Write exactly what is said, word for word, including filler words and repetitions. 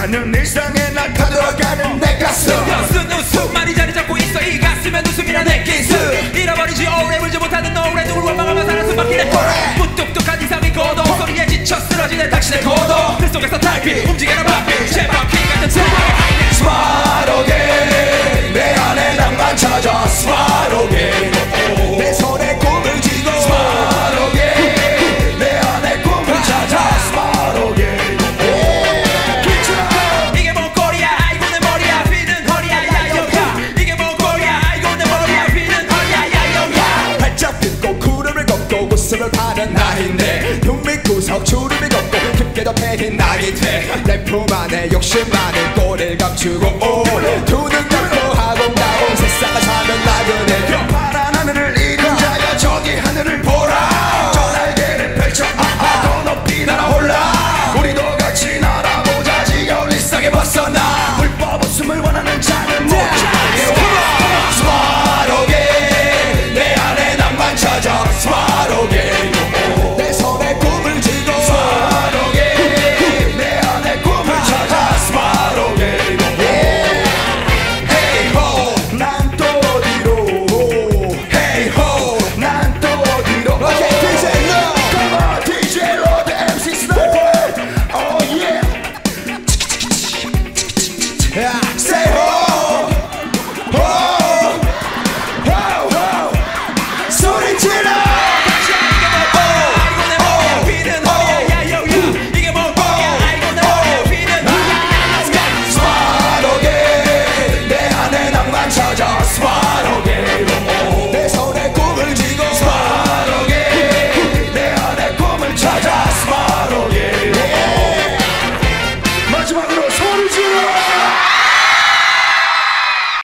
하는 일상에 날 타들어가는 내 가슴 웃음 웃음만이 자리 잡고 있어 이 가슴엔 웃음이란 내 기술 잃어버리지 오래 울지 못하는 노래 누굴 원망하며 사는 수밖에 내 무뚝뚝한 이상의 고독 소리에 지쳐 쓰러지는 당신의 고독 그 속에서 달빛 움직이는 밤빛 제 바퀴 같은 새 스마로게 내 안에 낭만 찾아 스마로게 내 손에 꿈을 쥐고 스마로게 내 안에 꿈을 찾아 스마로게 이게 뭔 꼴이야 아이고 내 머리야 휘는 허리야 야영야 이게 뭔 꼴이야 아이고 내 머리야 휘는 허리야 야영야 발짝 딛고 구름을 걷고 웃음을 파는 나인데 눈밑 구석 주름을 걷고 깊게도 패인 나이 돼내 품 안에 욕심 많은 꼴을 감추고 두 눈 감고 하고 나